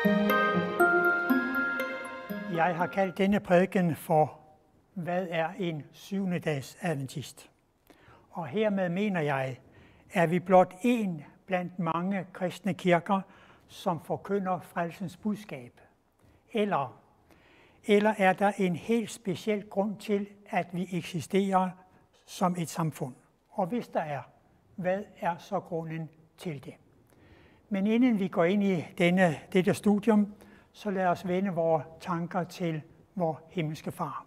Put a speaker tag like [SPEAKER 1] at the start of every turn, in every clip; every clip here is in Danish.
[SPEAKER 1] Jeg har kaldt denne prædiken for, hvad er en syvendedags adventist? Og hermed mener jeg, at vi blot en blandt mange kristne kirker, som forkynder frelsens budskab. Eller er der en helt speciel grund til, at vi eksisterer som et samfund? Og hvis der er, hvad er så grunden til det? Men inden vi går ind i dette studium, så lad os vende vores tanker til vor himmelske far.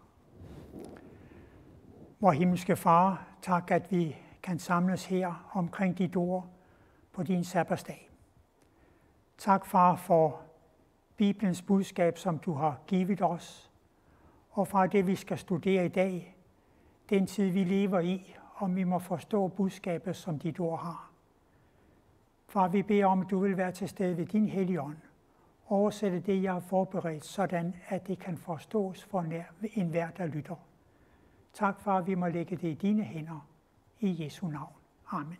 [SPEAKER 1] Vor himmelske far, tak at vi kan samles her omkring dit ord på din sabbatsdag. Tak, far, for Bibelens budskab, som du har givet os, og fra det, vi skal studere i dag, den tid, vi lever i, om vi må forstå budskabet, som dit ord har. Far, vi beder om, at du vil være til stede ved din hellige ånd, oversætte det, jeg har forberedt, sådan at det kan forstås for enhver, der lytter. Tak, far, vi må lægge det i dine hænder, i Jesu navn. Amen.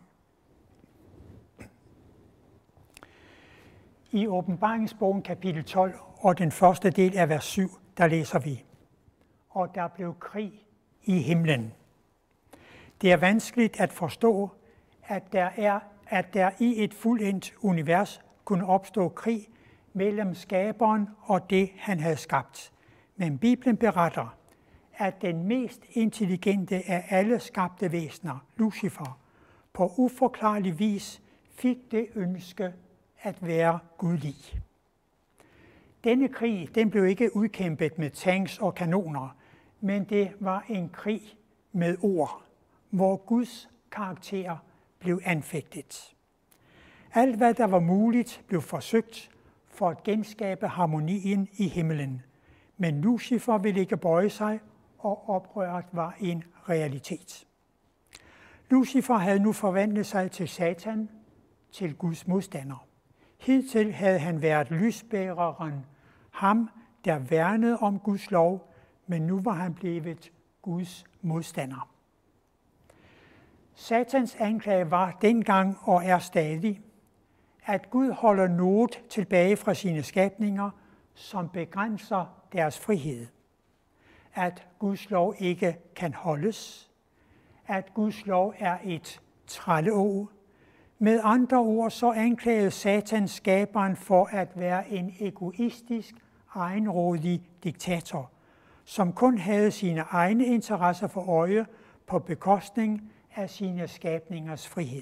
[SPEAKER 1] I Åbenbaringsbogen kapitel 12 og den første del af vers 7, der læser vi: Og der blev krig i himlen. Det er vanskeligt at forstå, at der i et fuldendt univers kunne opstå krig mellem skaberen og det, han havde skabt. Men Bibelen beretter, at den mest intelligente af alle skabte væsener, Lucifer, på uforklarlig vis fik det ønske at være gudlig. Denne krig, den blev ikke udkæmpet med tanks og kanoner, men det var en krig med ord, hvor Guds karakter blev anfægtet. Alt, hvad der var muligt, blev forsøgt for at genskabe harmonien i himlen. Men Lucifer ville ikke bøje sig, og oprøret var en realitet. Lucifer havde nu forvandlet sig til Satan, til Guds modstander. Hidtil havde han været lysbæreren, ham, der værnede om Guds lov, men nu var han blevet Guds modstander. Satans anklage var dengang og er stadig, at Gud holder noget tilbage fra sine skabninger, som begrænser deres frihed. At Guds lov ikke kan holdes. At Guds lov er et trælleå. Med andre ord så anklagede Satan skaberen for at være en egoistisk, egenrådig diktator, som kun havde sine egne interesser for øje på bekostning af sine skabningers frihed.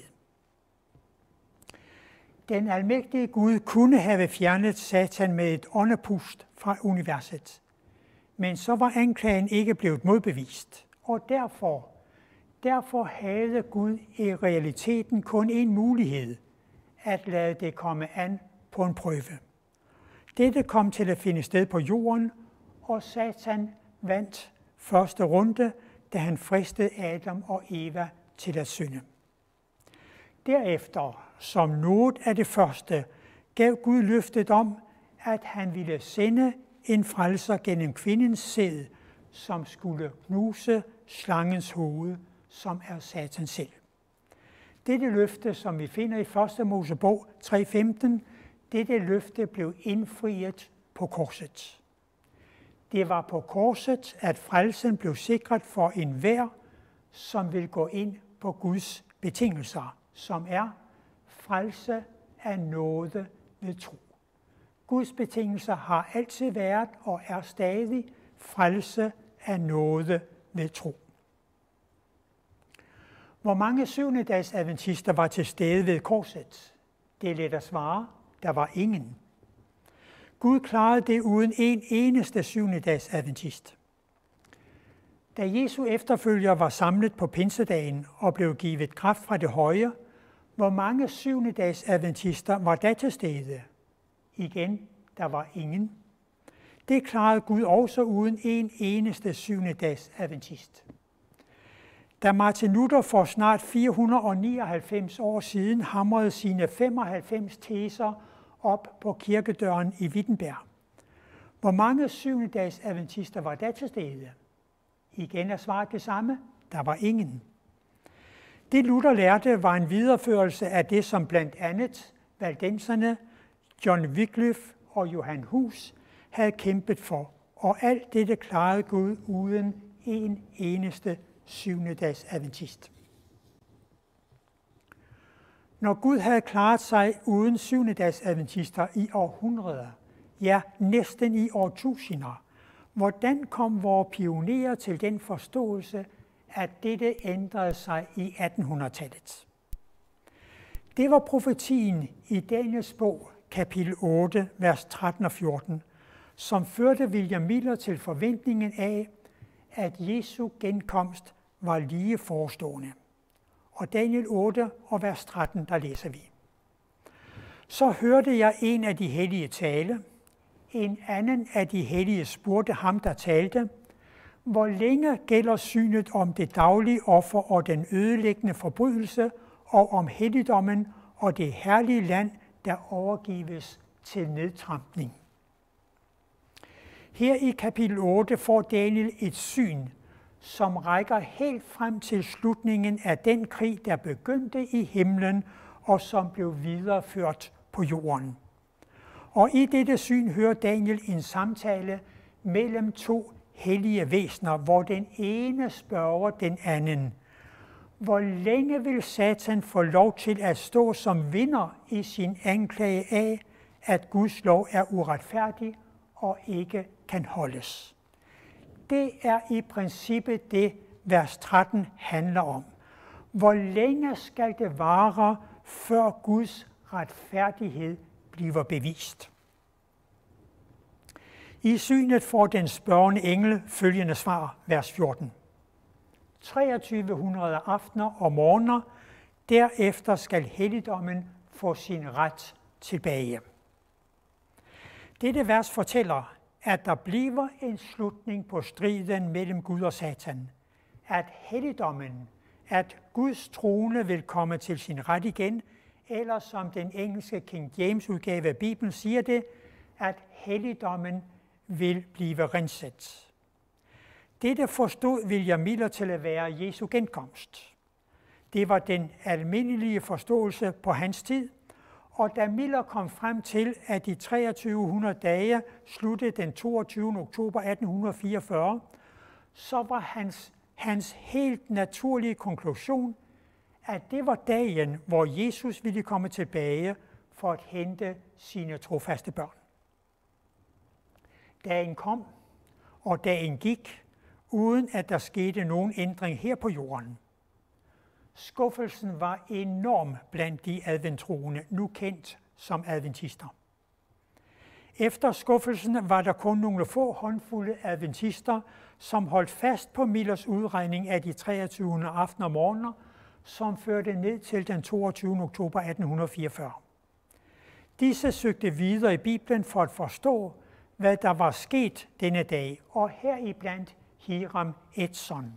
[SPEAKER 1] Den almægtige Gud kunne have fjernet Satan med et åndepust fra universet, men så var anklagen ikke blevet modbevist, og derfor havde Gud i realiteten kun en mulighed, at lade det komme an på en prøve. Dette kom til at finde sted på jorden, og Satan vandt første runde, da han fristede Adam og Eva til at synde. Derefter, som noget af det første, gav Gud løftet om, at han ville sende en frelser gennem kvindens sæd, som skulle knuse slangens hoved, som er Satan selv. Dette løfte, som vi finder i 1. Mosebog 3:15, dette løfte blev indfriet på korset. Det var på korset, at frelsen blev sikret for enhver, som vil gå ind på Guds betingelser, som er frelse af nåde ved tro. Guds betingelser har altid været og er stadig frelse af nåde ved tro. Hvor mange syvendedags adventister var til stede ved korset? Det er let at svare. Der var ingen. Gud klarede det uden en eneste syvendedags adventist. Da Jesu efterfølgere var samlet på pinsedagen og blev givet kraft fra det høje, hvor mange syvendedags adventister var da til stede? Igen, der var ingen. Det klarede Gud også uden en eneste syvendedags adventist. Da Martin Luther for snart 499 år siden hamrede sine 95 teser op på kirkedøren i Wittenberg, hvor mange syvendedags adventister var der til stede? Igen er svaret det samme. Der var ingen. Det Luther lærte var en videreførelse af det, som blandt andet valdenserne John Wycliffe og Johan Hus havde kæmpet for, og alt dette klarede Gud uden en eneste syvendedags adventist. Når Gud havde klaret sig uden syvendedags adventister i århundreder, ja næsten i årtusinder, hvordan kom vores pionerer til den forståelse, at dette ændrede sig i 1800-tallet? Det var profetien i Daniels bog, kapitel 8, vers 13 og 14, som førte William Miller til forventningen af, at Jesu genkomst var lige forestående. Og Daniel 8 og vers 13, der læser vi. Så hørte jeg en af de hellige tale. En anden af de hellige spurgte ham, der talte, hvor længe gælder synet om det daglige offer og den ødelæggende forbrydelse, og om helligdommen og det herlige land, der overgives til nedtrampning. Her i kapitel 8 får Daniel et syn, som rækker helt frem til slutningen af den krig, der begyndte i himlen og som blev videreført på jorden. Og i dette syn hører Daniel en samtale mellem to hellige væsener, hvor den ene spørger den anden, hvor længe vil Satan få lov til at stå som vinder i sin anklage af, at Guds lov er uretfærdig og ikke kan holdes? Det er i princippet det, vers 13 handler om. Hvor længe skal det vare, før Guds retfærdighed bliver bevist? I synet får den spørgende engel følgende svar, vers 14. 2300 aftener og morgener, derefter skal helligdommen få sin ret tilbage. Dette vers fortæller, at der bliver en slutning på striden mellem Gud og Satan, at helligdommen, at Guds trone vil komme til sin ret igen, eller som den engelske King James udgave af Bibelen siger det, at helligdommen vil blive renset. Dette forstod William Miller til at være Jesu genkomst. Det var den almindelige forståelse på hans tid, og da Miller kom frem til, at de 2300 dage sluttede den 22. oktober 1844, så var hans helt naturlige konklusion, at det var dagen, hvor Jesus ville komme tilbage for at hente sine trofaste børn. Dagen kom, og dagen gik, uden at der skete nogen ændring her på jorden. Skuffelsen var enorm blandt de adventtroende, nu kendt som adventister. Efter skuffelsen var der kun nogle få håndfulde adventister, som holdt fast på Millers udregning af de 23. aftener og morgener, som førte ned til den 22. oktober 1844. Disse søgte videre i Bibelen for at forstå, hvad der var sket denne dag, og heriblandt Hiram Edson.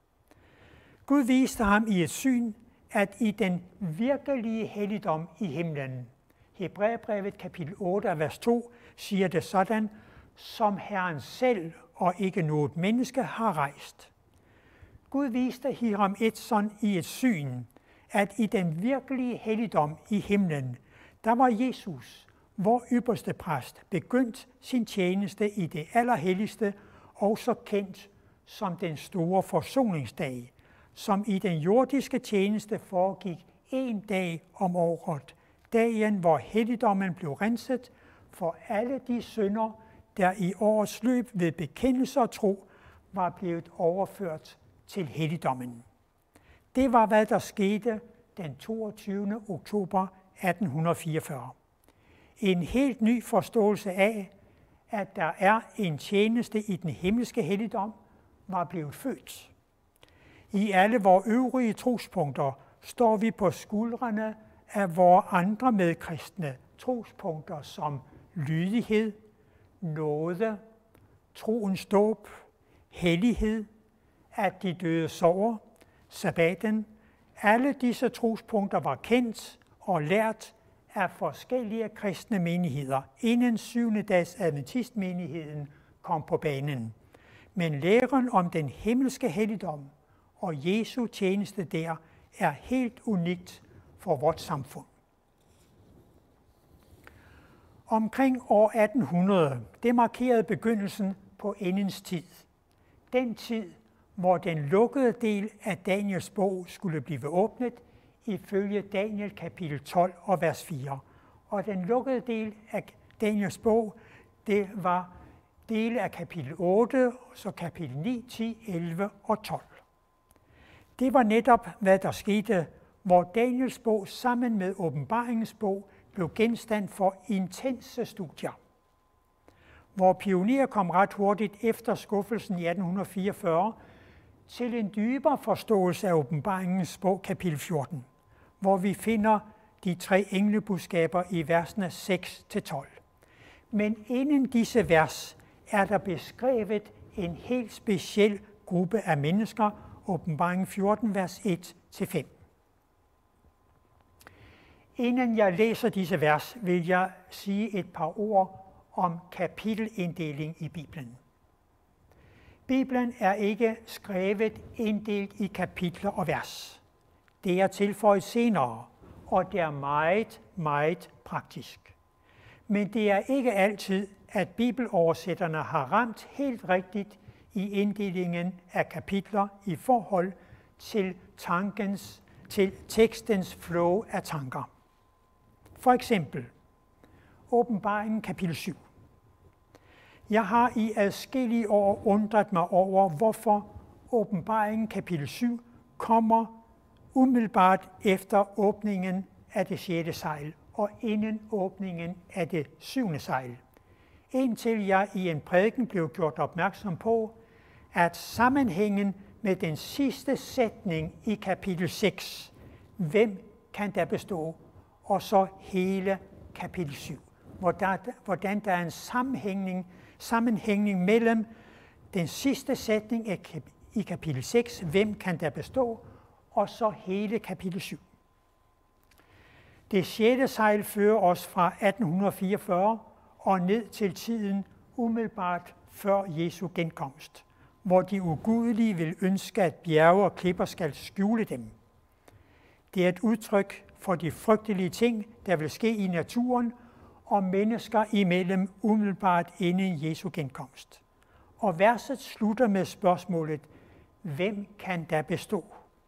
[SPEAKER 1] Gud viste ham i et syn, at i den virkelige helligdom i himlen, Hebræerbrevet kapitel 8, vers 2, siger det sådan, som Herren selv og ikke noget menneske har rejst. Gud viste Hiram Edson i et syn, at i den virkelige helligdom i himlen, der var Jesus, vor ypperste præst, begyndt sin tjeneste i det allerhelligste, også kendt som den store forsoningsdag, som i den jordiske tjeneste foregik en dag om året, dagen hvor helligdommen blev renset for alle de synder, der i årets løb ved bekendelse og tro var blevet overført til helligdommen. Det var, hvad der skete den 22. oktober 1844. En helt ny forståelse af, at der er en tjeneste i den himmelske helligdom, var blevet født. I alle vores øvrige trospunkter står vi på skuldrene af vores andre medkristne trospunkter som lydighed, nåde, troens dåb, hellighed, at de døde sover, sabbaten. Alle disse trospunkter var kendt og lært af forskellige kristne menigheder, inden 7. dags adventistmenigheden kom på banen. Men læren om den himmelske helligdom og Jesu tjeneste der er helt unikt for vort samfund. Omkring år 1800, det markerede begyndelsen på endens tid. Den tid, hvor den lukkede del af Daniels bog skulle blive åbnet, ifølge Daniel kapitel 12 og vers 4. Og den lukkede del af Daniels bog, det var dele af kapitel 8, så kapitel 9, 10, 11 og 12. Det var netop, hvad der skete, hvor Daniels bog sammen med Åbenbaringens bog blev genstand for intense studier. Hvor pionerer kom ret hurtigt efter skuffelsen i 1844 til en dybere forståelse af Åbenbaringens bog kapitel 14, hvor vi finder de 3 englebudskaber i versene 6-12. Men inden disse vers er der beskrevet en helt speciel gruppe af mennesker, Åbenbaringen 14, vers 1-5. Inden jeg læser disse vers, vil jeg sige et par ord om kapitelinddeling i Bibelen. Bibelen er ikke skrevet inddelt i kapitler og vers. Det er tilføjet senere, og det er meget, meget praktisk. Men det er ikke altid, at bibeloversætterne har ramt helt rigtigt i inddelingen af kapitler i forhold til tekstens flow af tanker. For eksempel, Åbenbaringen kapitel 7. Jeg har i adskillige år undret mig over, hvorfor Åbenbaringen kapitel 7 kommer umiddelbart efter åbningen af det 6. sejl og inden åbningen af det 7. sejl. Indtil jeg i en prædiken blev gjort opmærksom på, at sammenhængen med den sidste sætning i kapitel 6, hvem kan der bestå, og så hele kapitel 7. Hvordan der er en sammenhængning mellem den sidste sætning i kapitel 6, hvem kan der bestå, og så hele kapitel 7. Det 6. sejl fører os fra 1844 og ned til tiden umiddelbart før Jesu genkomst, hvor de ugudelige vil ønske, at bjerge og klipper skal skjule dem. Det er et udtryk for de frygtelige ting, der vil ske i naturen og mennesker imellem umiddelbart inden Jesu genkomst. Og verset slutter med spørgsmålet, hvem kan der bestå?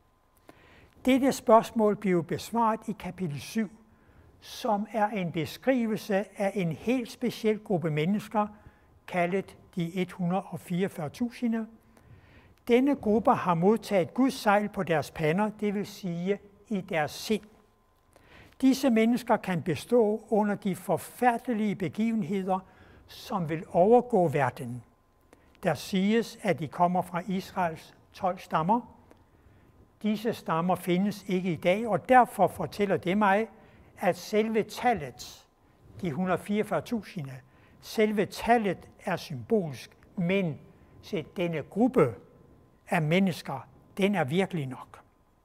[SPEAKER 1] Dette spørgsmål bliver besvaret i kapitel 7, som er en beskrivelse af en helt speciel gruppe mennesker, kaldet de 144.000. Denne gruppe har modtaget Guds sejl på deres pander, det vil sige i deres sind. Disse mennesker kan bestå under de forfærdelige begivenheder, som vil overgå verden. Der siges, at de kommer fra Israels 12 stammer. Disse stammer findes ikke i dag, og derfor fortæller det mig, at selve tallet, de 144.000, selve tallet er symbolsk, men se, denne gruppe af mennesker, den er virkelig nok.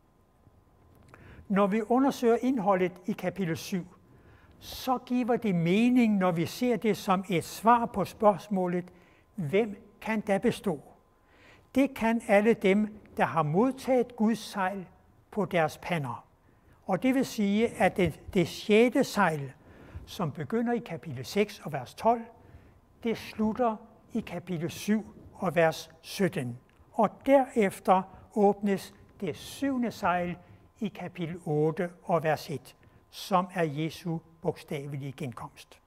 [SPEAKER 1] Når vi undersøger indholdet i kapitel 7, så giver det mening, når vi ser det som et svar på spørgsmålet, hvem kan der bestå? Det kan alle dem, der har modtaget Guds sejl på deres pander. Og det vil sige, at det 6. sejl, som begynder i kapitel 6 og vers 12, det slutter i kapitel 7 og vers 17. Og derefter åbnes det 7. sejl i kapitel 8 og vers 1, som er Jesu bogstavelige genkomst.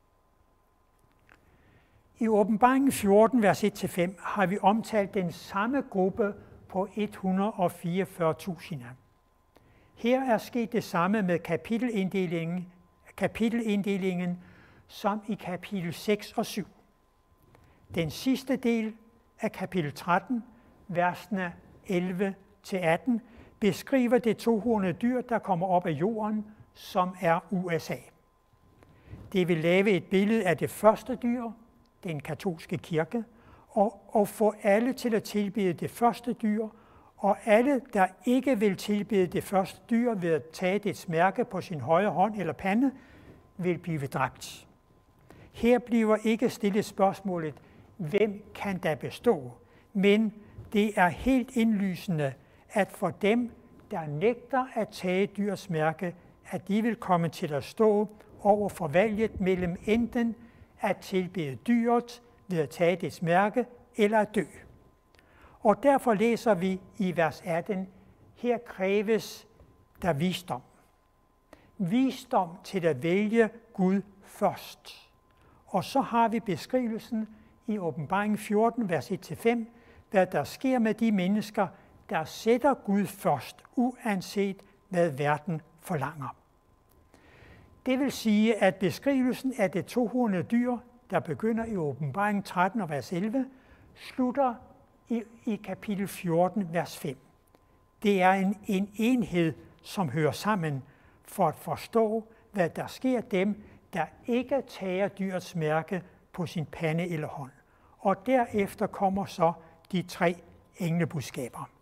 [SPEAKER 1] I Åbenbaringen 14, vers 1-5, har vi omtalt den samme gruppe på 144.000. Her er sket det samme med kapitelinddelingen som i kapitel 6 og 7. Den sidste del af kapitel 13, versene 11-18, beskriver det tohornede dyr, der kommer op af jorden, som er USA. Det vil lave et billede af det første dyr, den katolske kirke, og få alle til at tilbede det første dyr, og alle, der ikke vil tilbede det første dyr ved at tage dets mærke på sin højre hånd eller pande, vil blive dræbt. Her bliver ikke stillet spørgsmålet, hvem kan der bestå? Men det er helt indlysende, at for dem, der nægter at tage dyrs mærke, at de vil komme til at stå over for valget mellem enten at tilbede dyret ved at tage dets mærke eller at dø. Og derfor læser vi i vers 18, her kræves der visdom. Visdom til at vælge Gud først. Og så har vi beskrivelsen i Åbenbaring 14, vers 1-5, hvad der sker med de mennesker, der sætter Gud først, uanset hvad verden forlanger. Det vil sige, at beskrivelsen af det tohornede dyr, der begynder i Åbenbaring 13 og vers 11, slutter i kapitel 14, vers 5. Det er en enhed, som hører sammen for at forstå, hvad der sker dem, der ikke tager dyrets mærke på sin pande eller hånd. Og derefter kommer så de 3 englebudskaber.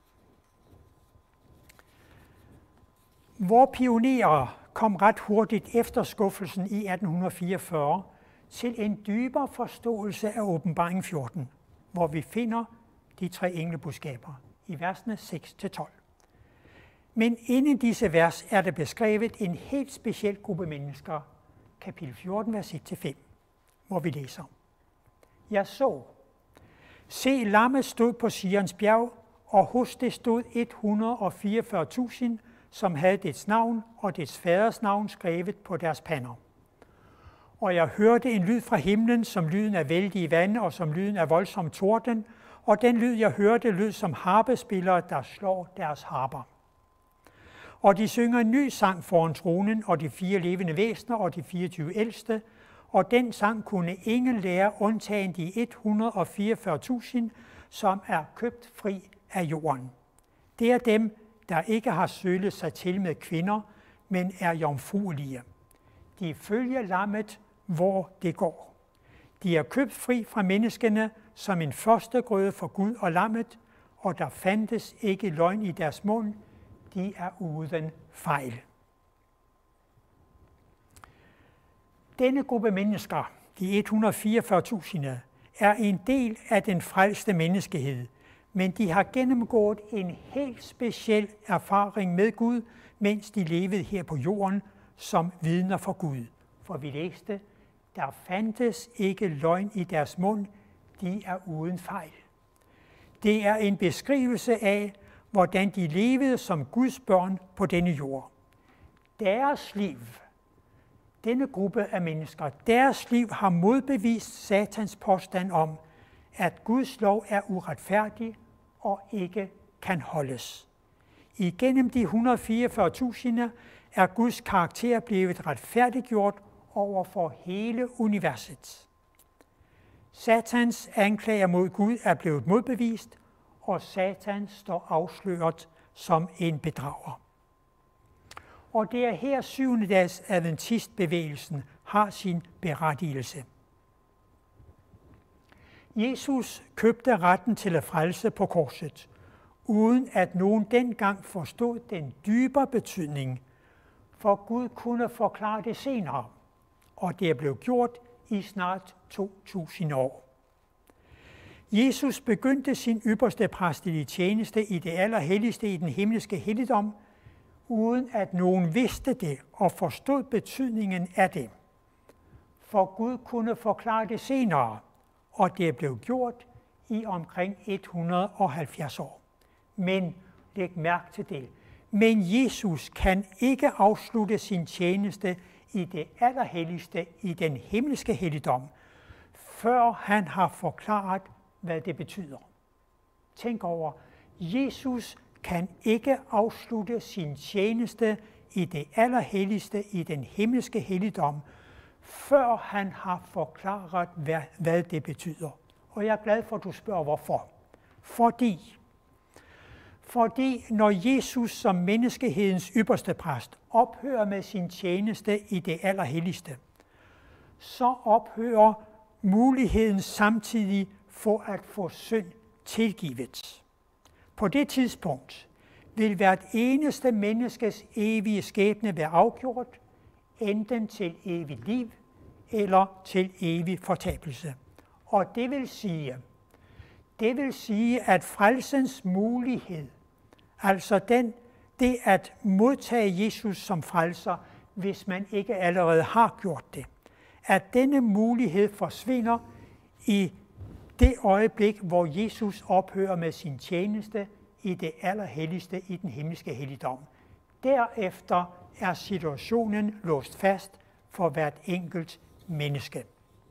[SPEAKER 1] Vore pionerer kom ret hurtigt efter skuffelsen i 1844 til en dybere forståelse af Åbenbaring 14, hvor vi finder de 3 englebudskaber i versene 6-12. Men inden disse vers er der beskrevet en helt speciel gruppe mennesker, kapitel 14, vers 1-5, hvor vi læser. Jeg så, se lammet stod på Sions bjerg, og hos det stod 144.000, som havde dets navn og dets faders navn skrevet på deres pander. Og jeg hørte en lyd fra himlen, som lyden af vældige vande og som lyden af voldsom torden, og den lyd, jeg hørte, lød som harpespillere, der slår deres harper. Og de synger en ny sang foran tronen, og de 4 levende væsener og de 24 ældste, og den sang kunne ingen lære, undtagen de 144.000, som er købt fri af jorden. Det er dem, der ikke har sølet sig til med kvinder, men er jomfruelige. De følger lammet, hvor det går. De er købt fri fra menneskene som en førstegrøde for Gud og lammet, og der fandtes ikke løgn i deres mund. De er uden fejl. Denne gruppe mennesker, de 144.000, er en del af den frelste menneskehed, men de har gennemgået en helt speciel erfaring med Gud, mens de levede her på jorden som vidner for Gud. For vi læste, der fandtes ikke løgn i deres mund, de er uden fejl. Det er en beskrivelse af, hvordan de levede som Guds børn på denne jord. Deres liv, denne gruppe af mennesker, deres liv har modbevist Satans påstand om, at Guds lov er uretfærdig og ikke kan holdes. Igennem de 144.000 er Guds karakter blevet retfærdiggjort over for hele universet. Satans anklager mod Gud er blevet modbevist, og Satan står afsløret som en bedrager. Og det er her 7. dags adventistbevægelsen har sin berettigelse. Jesus købte retten til at frelse på korset, uden at nogen dengang forstod den dybere betydning, for Gud kunne forklare det senere, og det er blevet gjort i snart 2000 år. Jesus begyndte sin ypperste præstelige tjeneste i det allerhelligste i den himmelske helligdom, uden at nogen vidste det og forstod betydningen af det. For Gud kunne forklare det senere, og det er blevet gjort i omkring 170 år. Men læg mærke til det. Men Jesus kan ikke afslutte sin tjeneste i det allerhelligste i den himmelske helligdom, før han har forklaret, hvad det betyder. Tænk over, Jesus kan ikke afslutte sin tjeneste i det allerhelligste i den himmelske helligdom, før han har forklaret, hvad det betyder. Og jeg er glad for, at du spørger, hvorfor. Fordi når Jesus som menneskehedens ypperste præst ophører med sin tjeneste i det allerhelligste, så ophører muligheden samtidig for at få synd tilgivet. På det tidspunkt vil hvert eneste menneskes evige skæbne være afgjort, enten til evigt liv eller til evig fortabelse. Og det vil sige, at frelsens mulighed, altså det at modtage Jesus som frelser, hvis man ikke allerede har gjort det. At denne mulighed forsvinder i det øjeblik, hvor Jesus ophører med sin tjeneste i det allerhelligste i den himmelske helligdom. Derefter er situationen låst fast for hvert enkelt menneske.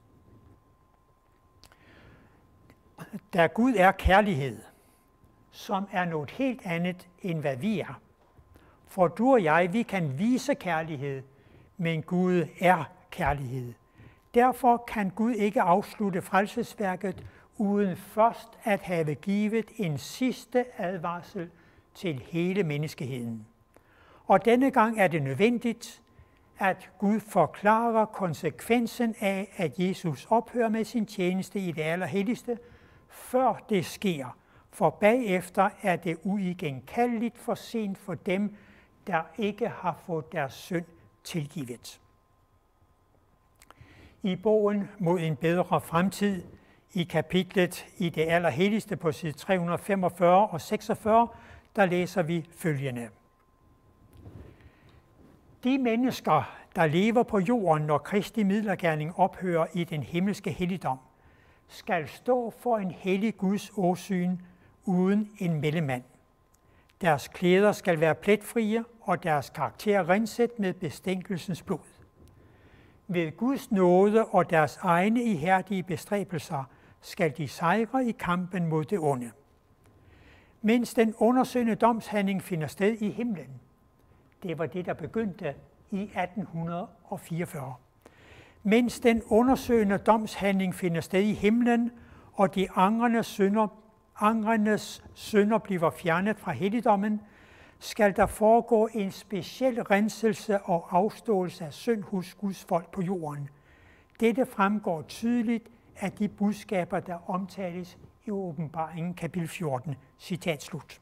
[SPEAKER 1] Da Gud er kærlighed, som er noget helt andet end hvad vi er. For du og jeg, vi kan vise kærlighed, men Gud er kærlighed. Derfor kan Gud ikke afslutte frelsesværket uden først at have givet en sidste advarsel til hele menneskeheden. Og denne gang er det nødvendigt, at Gud forklarer konsekvensen af, at Jesus ophører med sin tjeneste i det allerhelligste, før det sker, for bagefter er det uigenkaldeligt for sent for dem, der ikke har fået deres synd tilgivet. I bogen Mod en bedre fremtid, i kapitlet i det allerhelligste på side 345 og 46, der læser vi følgende. De mennesker, der lever på jorden, når Kristi midlergerning ophører i den himmelske helligdom, skal stå for en hellig Guds åsyn uden en mellemmand. Deres klæder skal være pletfrie, og deres karakter renset med bestænkelsens blod. Ved Guds nåde og deres egne ihærdige bestræbelser skal de sejre i kampen mod det onde. Mens den undersøgende domshandling finder sted i himlen, det var det, der begyndte i 1844. Mens den undersøgende domshandling finder sted i himlen, og de angrenes synder bliver fjernet fra helligdommen, skal der foregå en speciel renselse og afståelse af synd hos Guds folk på jorden. Dette fremgår tydeligt af de budskaber, der omtales i Åbenbaringen kapitel 14. Citat slut.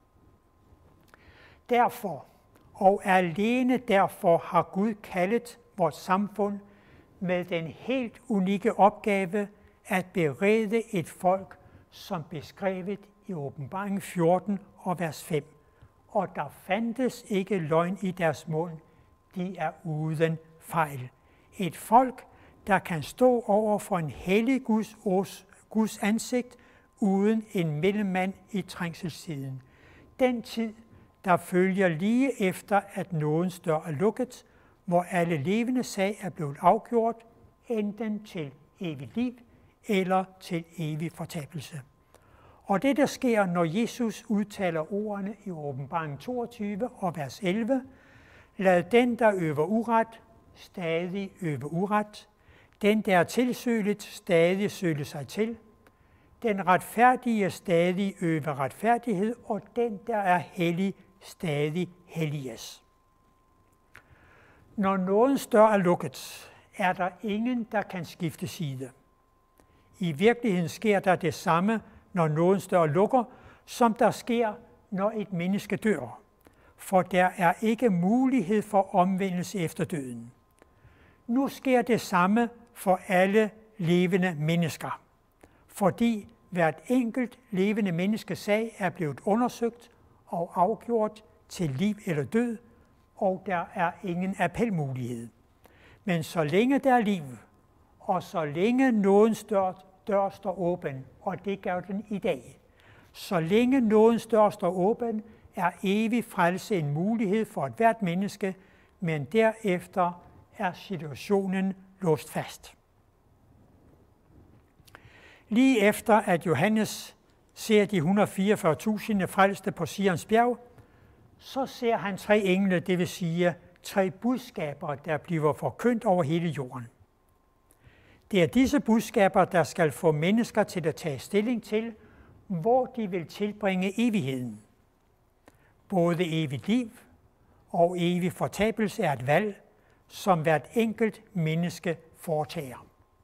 [SPEAKER 1] Derfor, og alene derfor, har Gud kaldet vores samfund med den helt unikke opgave at berede et folk, som beskrevet i Åbenbaringen 14 og vers 5. Og der fandtes ikke løgn i deres mund, de er uden fejl. Et folk, der kan stå over for en hellig Guds ansigt, uden en mellemmand i trængselstiden. Den tid, der følger lige efter, at nådens dør er lukket, hvor alle levende sag er blevet afgjort, enten til evigt liv eller til evig fortabelse. Og det, der sker, når Jesus udtaler ordene i Åbenbaringen 22 og vers 11, lad den, der øver uret, stadig øve uret, den, der er tilsølet, stadig søle sig til, den retfærdige stadig øve retfærdighed, og den, der er hellig, stadig helliges. Når nådens dør er lukket, er der ingen, der kan skifte side. I virkeligheden sker der det samme, når nådens dør lukker, som der sker, når et menneske dør. For der er ikke mulighed for omvendelse efter døden. Nu sker det samme for alle levende mennesker, fordi hvert enkelt levende menneskes sag er blevet undersøgt og afgjort til liv eller død, og der er ingen appelmulighed. Men så længe der er liv, og så længe nådens dør står åben, og det gør den i dag, så længe nådens dør står åben, er evig frelse en mulighed for et hvert menneske, men derefter er situationen låst fast. Lige efter at Johannes ser de 144.000 frelste på Sions bjerg, så ser han 3 engle, det vil sige 3 budskaber, der bliver forkyndt over hele jorden. Det er disse budskaber, der skal få mennesker til at tage stilling til, hvor de vil tilbringe evigheden. Både evigt liv og evig fortabelse er et valg, som hvert enkelt menneske foretager.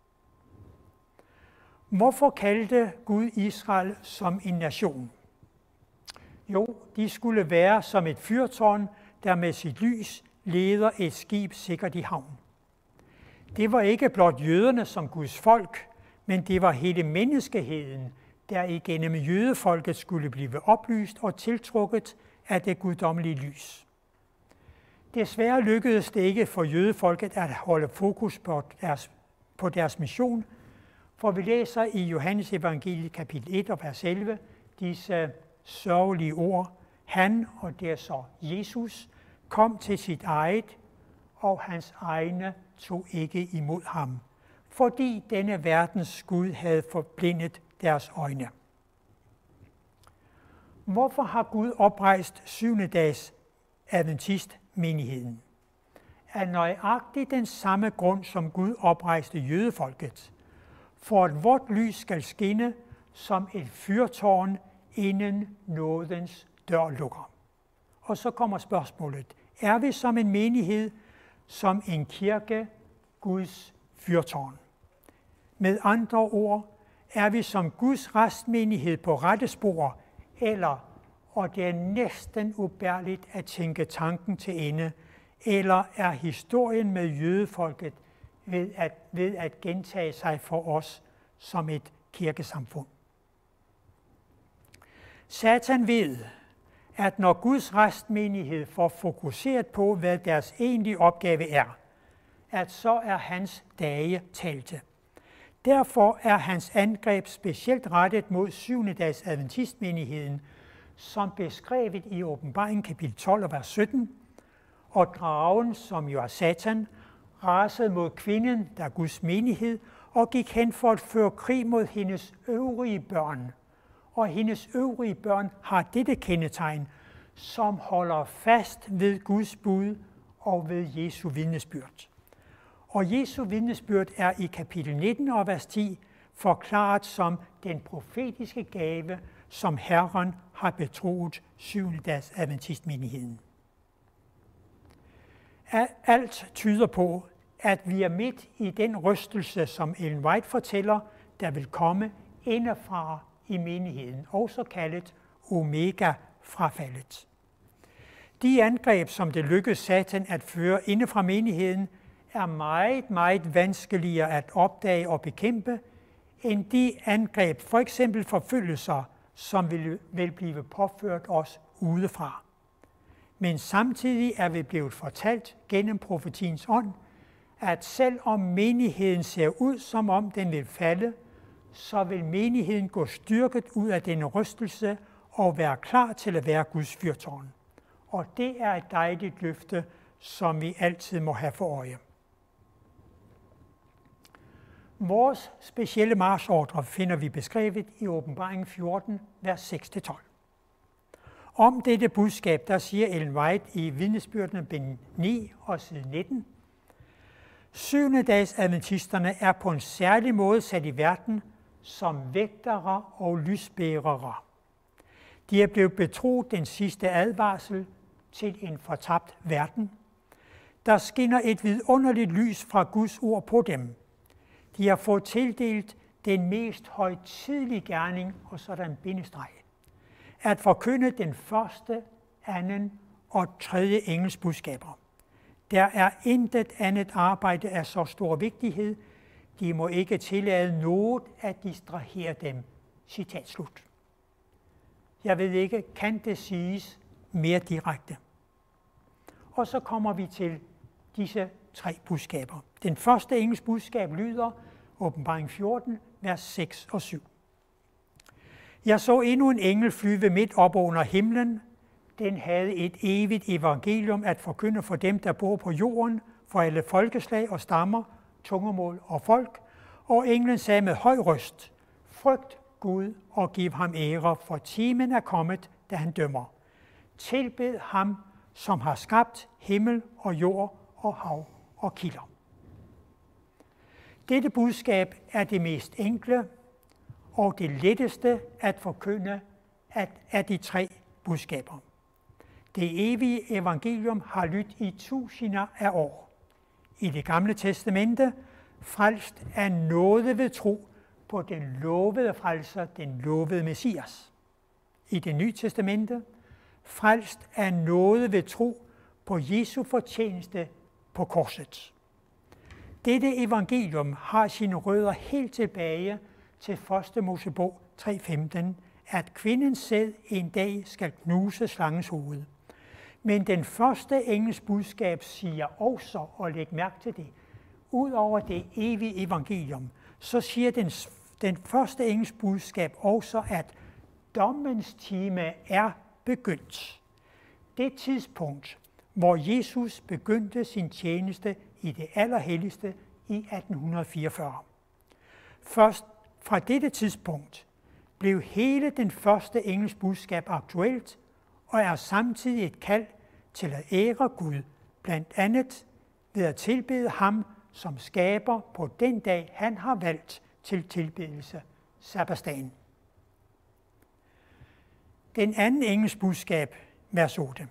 [SPEAKER 1] Hvorfor kaldte Gud Israel som en nation? Jo, de skulle være som et fyrtårn, der med sit lys leder et skib sikkert i havn. Det var ikke blot jøderne som Guds folk, men det var hele menneskeheden, der igennem jødefolket skulle blive oplyst og tiltrukket af det guddommelige lys. Desværre lykkedes det ikke for jødefolket at holde fokus på deres mission, for vi læser i Johannes evangeliet kapitel 1 og vers 11 disse sørgelige ord. Han, og det er så Jesus, kom til sit eget, og hans egne tog ikke imod ham, fordi denne verdens Gud havde forblindet deres øjne. Hvorfor har Gud oprejst 7. dags adventistmenigheden? Af nøjagtigt den samme grund, som Gud oprejste jødefolket, for at vort lys skal skinne som et fyrtårn, inden nådens dør lukker. Og så kommer spørgsmålet, er vi som en menighed, som en kirke, Guds fyrtårn? Med andre ord, er vi som Guds restmenighed på rette spor, eller, og det er næsten ubærligt at tænke tanken til ende, eller er historien med jødefolket ved at gentage sig for os som et kirkesamfund? Satan ved, at når Guds restmenighed får fokuseret på, hvad deres egentlige opgave er, at så er hans dage talte. Derfor er hans angreb specielt rettet mod 7. dags adventistmenigheden, som beskrevet i Åbenbaring kapitel 12 og vers 17, og dragen, som jo er Satan, rasede mod kvinden, der er Guds menighed, og gik hen for at føre krig mod hendes øvrige børn. Og hendes øvrige børn har dette kendetegn, som holder fast ved Guds bud og ved Jesu vidnesbyrd. Og Jesu vidnesbyrd er i kapitel 19 og vers 10 forklaret som den profetiske gave, som Herren har betroet 7. dags adventistmenigheden. Alt tyder på, at vi er midt i den rystelse, som Ellen White fortæller, der vil komme indefra i menigheden, også kaldet omega-frafaldet. De angreb, som det lykkedes Satan at føre inde fra menigheden, er meget, meget vanskeligere at opdage og bekæmpe, end de angreb, for eksempel forfølgelser, som vil blive påført os udefra. Men samtidig er vi blevet fortalt gennem profetiens ånd, at selv om menigheden ser ud, som om den vil falde, så vil menigheden gå styrket ud af denne rystelse og være klar til at være Guds fyrtårn. Og det er et dejligt løfte, som vi altid må have for øje. Vores specielle marchordre finder vi beskrevet i Åbenbaring 14, vers 6-12. Om dette budskab, der siger Ellen White i vidnesbyrdene bind 9 og side 19, 7. dags adventisterne er på en særlig måde sat i verden som vægtere og lysbærere. De er blevet betroet den sidste advarsel til en fortabt verden. Der skinner et vidunderligt lys fra Guds ord på dem. De har fået tildelt den mest højtidelige gerning, og så er der en bindestreg, at forkynde den første, anden og tredje engels budskaber. Der er intet andet arbejde af så stor vigtighed. De må ikke tillade noget at distrahere dem. Citat slut. Jeg ved ikke, kan det siges mere direkte? Og så kommer vi til disse 3 budskaber. Den første engels budskab lyder, Åbenbaring 14, vers 6 og 7. Jeg så endnu en engel flyve midt op under himlen. Den havde et evigt evangelium at forkynde for dem, der bor på jorden, for alle folkeslag og stammer, tungemål og folk. Og englen sagde med høj røst, frygt Gud og giv ham ære, for timen er kommet, da han dømmer. Tilbed ham, som har skabt himmel og jord og hav og kilder. Dette budskab er det mest enkle og det letteste at forkynde af de 3 budskaber. Det evige evangelium har lyttet i tusinder af år. I det gamle testamente frelst af nåde ved tro på den lovede frelser, den lovede Messias. I det nye testamente frelst af nåde ved tro på Jesu fortjeneste på korset. Dette evangelium har sine rødder helt tilbage til 1. Mosebog 3:15, at kvindens sæd en dag skal knuse slangens hoved. Men den første engels budskab siger også, og læg mærke til det, ud over det evige evangelium, så siger den første engels budskab også, at dommens time er begyndt. Det tidspunkt, hvor Jesus begyndte sin tjeneste i det allerhelligste i 1844. Først fra dette tidspunkt blev hele den første engels budskab aktuelt, og er samtidig et kald til at ære Gud, blandt andet ved at tilbede ham som skaber på den dag, han har valgt til tilbedelse, sabbatsdagen. Den anden engels budskab, vers 8.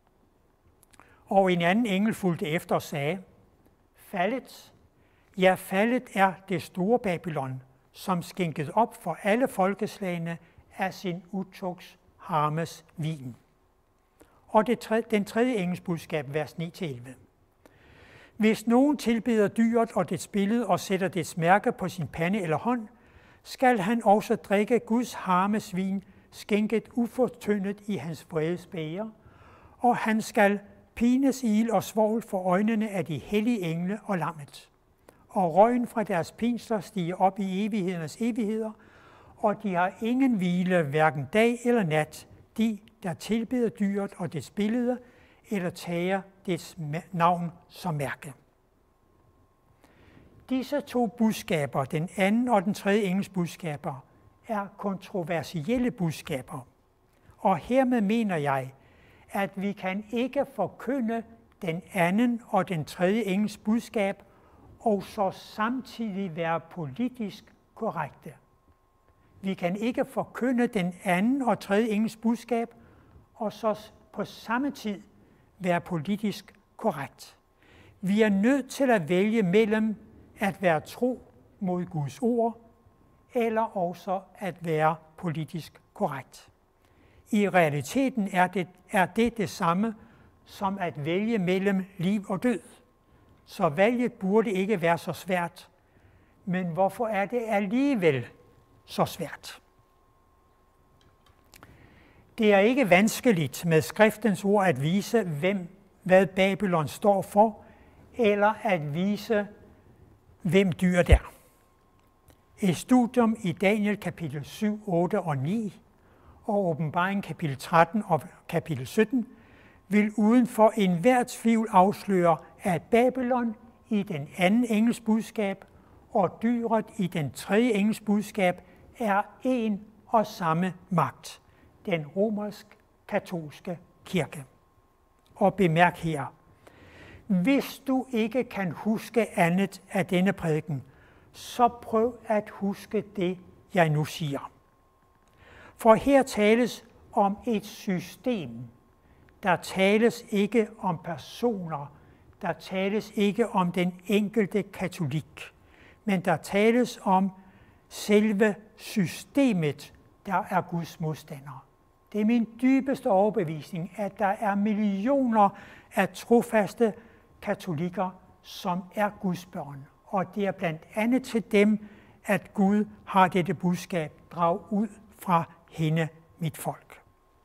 [SPEAKER 1] Og en anden engel fulgte efter og sagde, faldet, ja faldet er det store Babylon, som skænket op for alle folkeslagene af sin utugts harmes vin. Og den tredje engels budskab, vers 9-11. Hvis nogen tilbeder dyret og dets billede og sætter dets mærke på sin pande eller hånd, skal han også drikke Guds harmes vin, skænket ufortyndet i hans vredes bæger, og han skal pines i ild og svovl for øjnene af de hellige engle og lammet. Og røgen fra deres pinsler stiger op i evighedernes evigheder, og de har ingen hvile, hverken dag eller nat, de, der tilbeder dyret og dets billede, eller tager dets navn som mærke. Disse to budskaber, den anden og den tredje engels budskaber, er kontroversielle budskaber. Og hermed mener jeg, at vi kan ikke forkynde den anden og den tredje engels budskab, og så samtidig være politisk korrekte. Vi kan ikke forkynde den anden og tredje engels budskab, og så på samme tid være politisk korrekt. Vi er nødt til at vælge mellem at være tro mod Guds ord, eller også at være politisk korrekt. I realiteten er det det samme som at vælge mellem liv og død. Så valget burde ikke være så svært. Men hvorfor er det alligevel så svært? Det er ikke vanskeligt med skriftens ord at vise, hvad Babylon står for, eller at vise, hvem dyret er. Et studium i Daniel kapitel 7, 8 og 9 og Åbenbaring kapitel 13 og kapitel 17 vil uden for enhver tvivl afsløre, at Babylon i den anden engels budskab og dyret i den tredje engels budskab er en og samme magt, den romersk-katolske kirke. Og bemærk her, hvis du ikke kan huske andet af denne prædiken, så prøv at huske det, jeg nu siger. For her tales om et system. Der tales ikke om personer. Der tales ikke om den enkelte katolik. Men der tales om selve systemet, der er Guds modstander. Det er min dybeste overbevisning, at der er millioner af trofaste katolikker, som er Guds børn. Og det er blandt andet til dem, at Gud har dette budskab, drag ud fra hende, mit folk.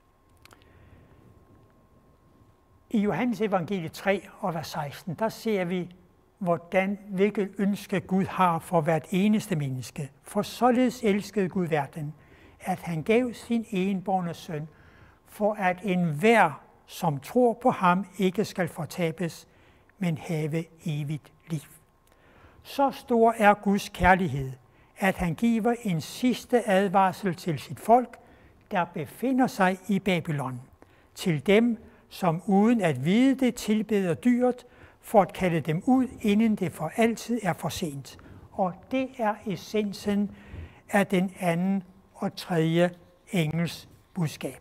[SPEAKER 1] I Johannes evangeliet 3 og vers 16, der ser vi, hvilket ønske Gud har for hvert eneste menneske. For således elskede Gud verden, at han gav sin enbårne søn, for at enhver, som tror på ham, ikke skal fortabes, men have evigt liv. Så stor er Guds kærlighed, at han giver en sidste advarsel til sit folk, der befinder sig i Babylon, til dem, som uden at vide det tilbeder dyret, for at kalde dem ud, inden det for altid er for sent. Og det er essensen af den anden og tredje engels budskab.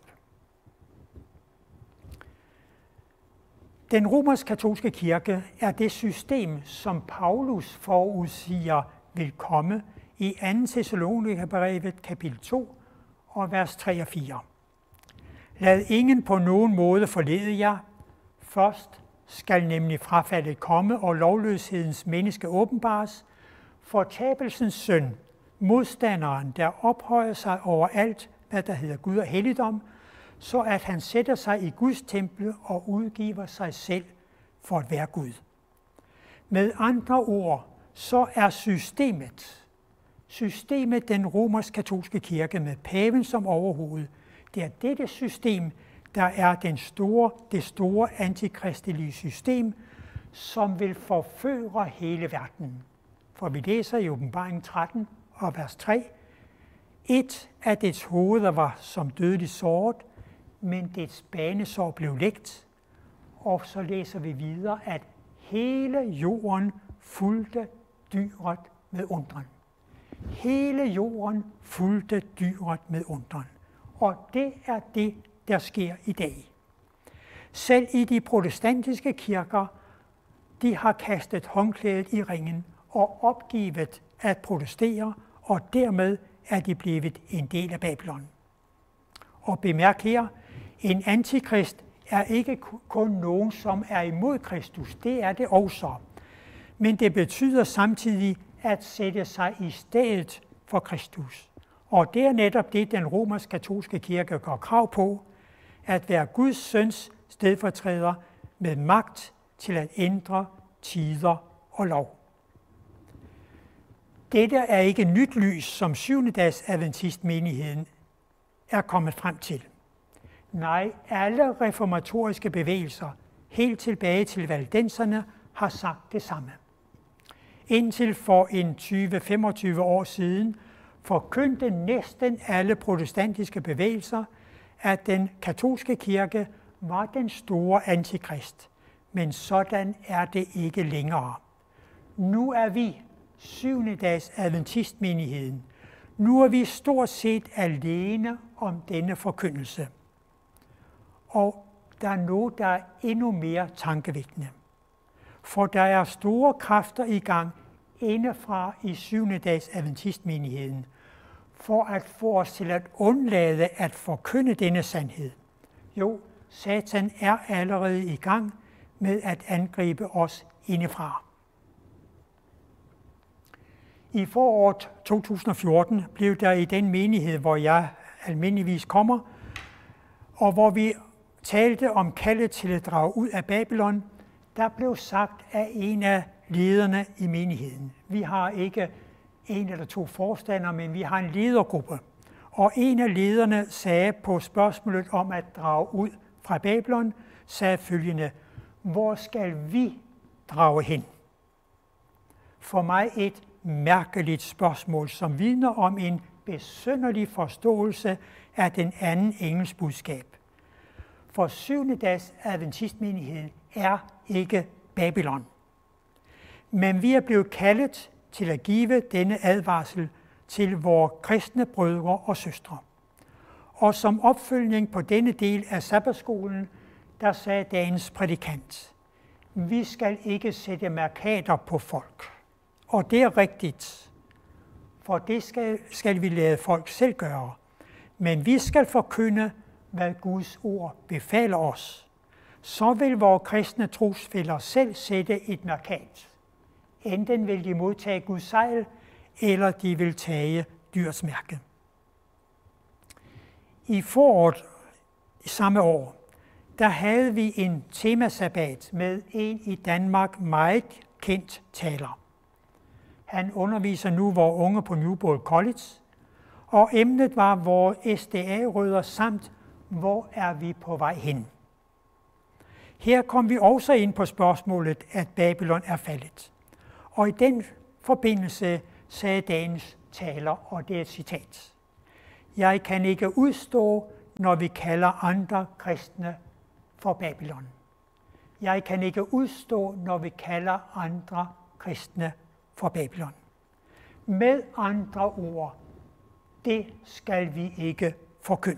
[SPEAKER 1] Den romersk-katolske kirke er det system, som Paulus forudsiger vil komme i 2. Thessalonikerbrevet kapitel 2 og vers 3 og 4. Lad ingen på nogen måde forlede jer. Først skal nemlig frafaldet komme, og lovløshedens menneske åbenbares. Fortabelsens søn, modstanderen, der ophøjer sig over alt, hvad der hedder Gud og helligdom, så at han sætter sig i Guds tempel og udgiver sig selv for at være Gud. Med andre ord, så er systemet den romersk-katolske kirke med paven som overhoved. Det er dette system, der er det store antikristelige system, som vil forføre hele verden. For vi læser i Åbenbaringen 13 og vers 3, et af dets hoveder var som dødeligt såret, men dets banesår blev lægt. Og så læser vi videre, at hele jorden fulgte dyret med undren. Hele jorden fulgte dyret med undren. Og det er det, der sker i dag. Selv i de protestantiske kirker, de har kastet håndklædet i ringen og opgivet at protestere, og dermed er de blevet en del af Babylon. Og bemærk her, en antikrist er ikke kun nogen, som er imod Kristus. Det er det også. Men det betyder samtidig at sætte sig i stedet for Kristus. Og det er netop det, den romersk-katolske kirke gør krav på, at være Guds søns stedfortræder med magt til at ændre tider og lov. Dette er ikke nyt lys, som syvendedags adventistmenigheden er kommet frem til. Nej, alle reformatoriske bevægelser, helt tilbage til valdenserne, har sagt det samme. Indtil for en 20-25 år siden forkyndte næsten alle protestantiske bevægelser, at den katolske kirke var den store antikrist. Men sådan er det ikke længere. Nu er vi syvendedags adventistmenigheden. Nu er vi stort set alene om denne forkyndelse. Og der er noget, der er endnu mere tankevækkende. For der er store kræfter i gang indefra i syvendedags adventistmenigheden, for at få os til at undlade at forkynde denne sandhed. Jo, Satan er allerede i gang med at angribe os indefra. I foråret 2014 blev der i den menighed, hvor jeg almindeligvis kommer, og hvor vi talte om kaldet til at drage ud af Babylon, der blev sagt af en af lederne i menigheden. Vi har ikke en eller to forstandere, men vi har en ledergruppe. Og en af lederne sagde på spørgsmålet om at drage ud fra Babylon, sagde følgende: hvor skal vi drage hen? For mig et mærkeligt spørgsmål, som vidner om en besynderlig forståelse af den anden engels budskab. For syvendedags adventistmenigheden er ikke Babylon. Men vi er blevet kaldet til at give denne advarsel til vores kristne brødre og søstre. Og som opfølgning på denne del af sabbatskolen, der sagde dagens prædikant: vi skal ikke sætte mærkater på folk. Og det er rigtigt, for det skal vi lade folk selv gøre. Men vi skal forkynde, hvad Guds ord befaler os. Så vil vores kristne trosfæller selv sætte et mærkat. Enten vil de modtage Guds sejl, eller de vil tage dyrets mærke. I foråret i samme år, der havde vi en temasabbat med en i Danmark meget kendt taler. Han underviser nu vores unge på Newbold College, og emnet var vores SDA-rødder samt hvor er vi på vej hen. Her kom vi også ind på spørgsmålet, at Babylon er faldet. Og i den forbindelse sagde dagens taler, og det er et citat: jeg kan ikke udstå, når vi kalder andre kristne for Babylon. Jeg kan ikke udstå, når vi kalder andre kristne for Babylon. Med andre ord, det skal vi ikke forkynde.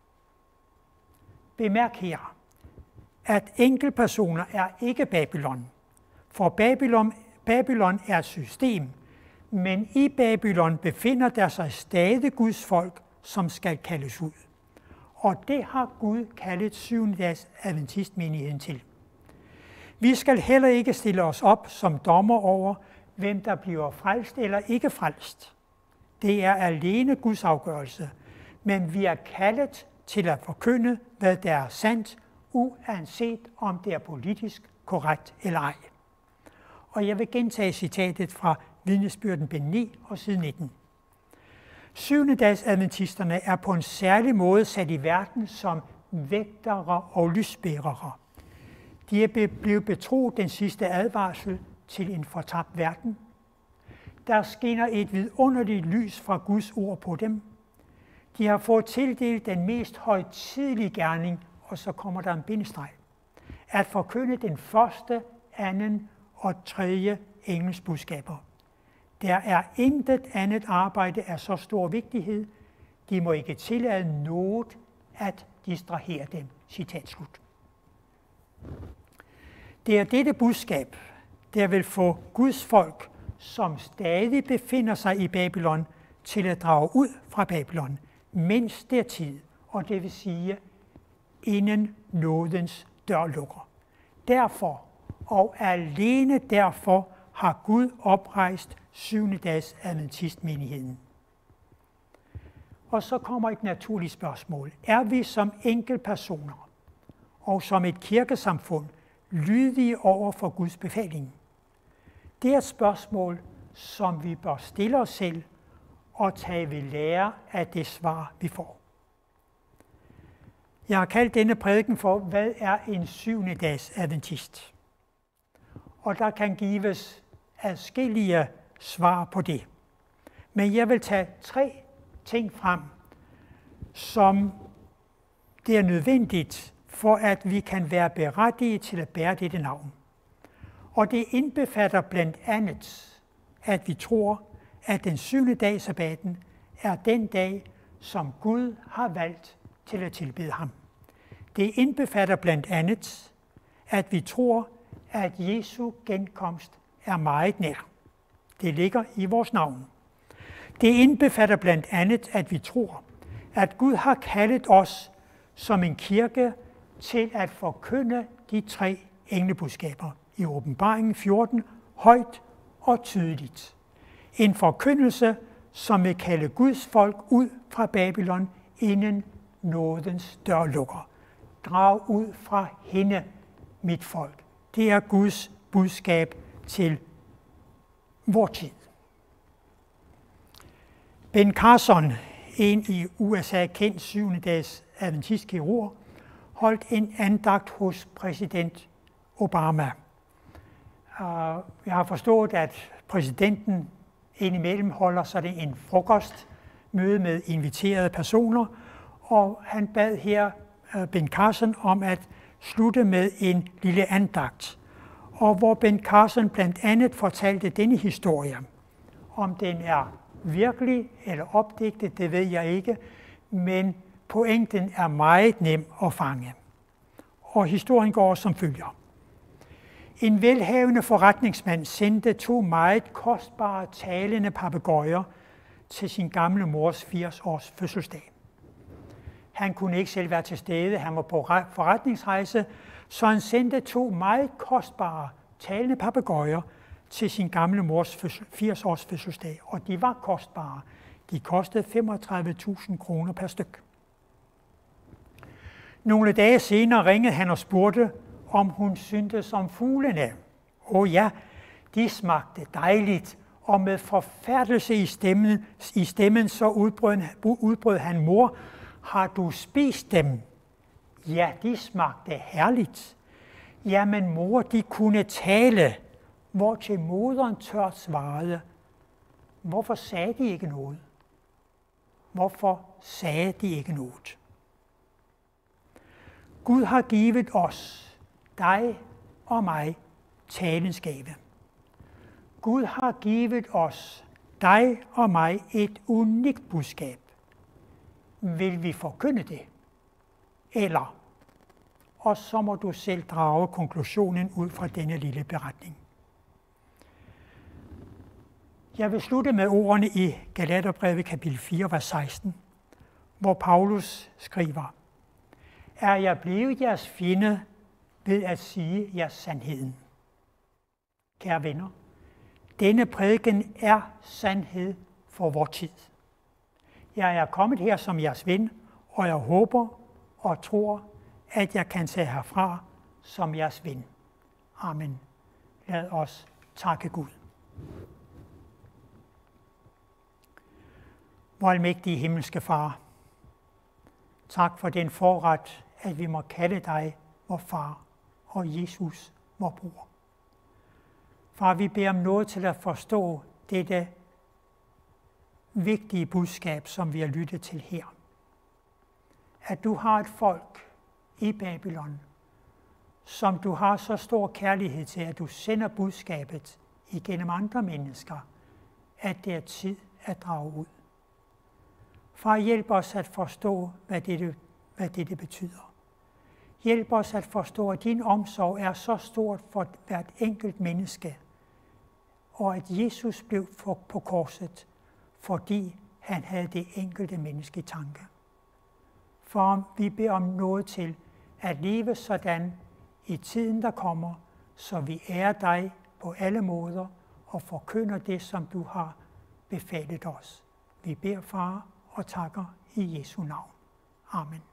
[SPEAKER 1] Bemærk her, at enkeltpersoner er ikke Babylon, for Babylon er et system, men i Babylon befinder der sig stadig Guds folk, som skal kaldes ud. Og det har Gud kaldet syvendedags adventistmenigheden til. Vi skal heller ikke stille os op som dommer over, hvem der bliver frelst eller ikke frelst. Det er alene Guds afgørelse, men vi er kaldet til at forkynde, hvad der er sandt, uanset om det er politisk korrekt eller ej. Og jeg vil gentage citatet fra Vidnesbyrden bind 9 og side 19. Syvendedags-adventisterne er på en særlig måde sat i verden som vægtere og lysbærere. De er blevet betroet den sidste advarsel til en fortabt verden. Der skinner et vidunderligt lys fra Guds ord på dem. De har fået tildelt den mest højtidelige gerning, og så kommer der en bindestreg. At forkynde den første, anden og tredje engelsbudskaber. Der er intet andet arbejde af så stor vigtighed. De må ikke tillade noget at distrahere dem. Citat slut. Det er dette budskab, der vil få Guds folk, som stadig befinder sig i Babylon, til at drage ud fra Babylon, mens det er tid, og det vil sige, inden nådens dør lukker. Derfor, og alene derfor, har Gud oprejst syvendedags adventistmenigheden. Og så kommer et naturligt spørgsmål. Er vi som enkeltpersoner og som et kirkesamfund lydige over for Guds befaling? Det er et spørgsmål, som vi bør stille os selv og tage ved lære af det svar, vi får. Jeg har kaldt denne prædiken for, hvad er en syvendedags adventist? Og der kan gives adskillige svar på det. Men jeg vil tage 3 ting frem, som det er nødvendigt for, at vi kan være berettiget til at bære dette navn. Og det indbefatter blandt andet, at vi tror, at den 7. dag sabbaten er den dag, som Gud har valgt til at tilbede ham. Det indbefatter blandt andet, at vi tror, at Jesu genkomst er meget nær. Det ligger i vores navn. Det indbefatter blandt andet, at vi tror, at Gud har kaldet os som en kirke til at forkynde de 3 englebudskaber i Åbenbaringen 14 højt og tydeligt. En forkyndelse, som vil kalde Guds folk ud fra Babylon, inden nådens dør lukker. Drag ud fra hende, mit folk. Det er Guds budskab til vor tid. Ben Carson, en i USA kendt 7-dags adventistkirurg, holdt en andagt hos præsident Obama. Jeg har forstået, at præsidenten indimellem holder sådan en frokostmøde med inviterede personer, og han bad her Ben Carson om at slutte med en lille andagt, og hvor Ben Carson blandt andet fortalte denne historie. Om den er virkelig eller opdigtet, det ved jeg ikke, men pointen er meget nem at fange. Og historien går som følger. En velhavende forretningsmand sendte 2 meget kostbare talende papegøjer til sin gamle mors 80-års fødselsdag. Han kunne ikke selv være til stede, han var på forretningsrejse, så han sendte 2 meget kostbare talende papegøjer til sin gamle mors 80-års fødselsdag, og de var kostbare. De kostede 35.000 kroner per styk. Nogle dage senere ringede han og spurgte, om hun syntes om fuglene. Ja, de smagte dejligt, og med forfærdelse i stemmen så udbrød han, mor, har du spist dem? Ja, de smagte herligt. Jamen mor, de kunne tale, hvortil moderen tørt svarede. Hvorfor sagde de ikke noget? Hvorfor sagde de ikke noget? Gud har givet os, dig og mig, talens gave. Gud har givet os, dig og mig, et unikt budskab. Vil vi forkynde det? Eller? Og så må du selv drage konklusionen ud fra denne lille beretning. Jeg vil slutte med ordene i Galaterbrevet kapitel 4, vers 16, hvor Paulus skriver, er jeg blevet jeres fjende ved at sige jeres sandheden? Kære venner, denne prædiken er sandhed for vor tid. Jeg er kommet her som jeres ven og jeg håber og tror, at jeg kan tage herfra som jeres ven. Amen. Lad os takke Gud. Vor almægtige himmelske Far, tak for den forret, at vi må kalde dig vor far og Jesus vor bror. Far, vi beder om noget til at forstå dette vigtige budskab, som vi har lyttet til her. At du har et folk i Babylon, som du har så stor kærlighed til, at du sender budskabet igennem andre mennesker, at det er tid at drage ud. Far, hjælp os at forstå, hvad dette betyder. Hjælp os at forstå, at din omsorg er så stort for hvert enkelt menneske, og at Jesus blev på korset, fordi han havde det enkelte menneske i tanke. For vi beder om noget til at leve sådan i tiden, der kommer, så vi ærer dig på alle måder og forkynder det, som du har befalet os. Vi beder, Far, og takker i Jesu navn. Amen.